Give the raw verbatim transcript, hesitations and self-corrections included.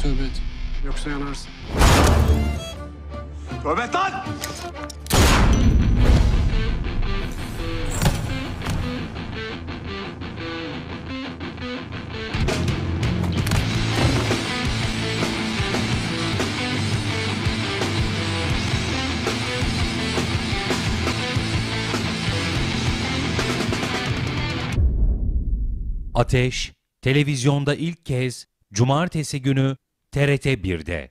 Tövbe et. Yoksa yanarsın. Tövbe et lan! Ateş, televizyonda ilk kez Cumartesi günü T R T bir'de.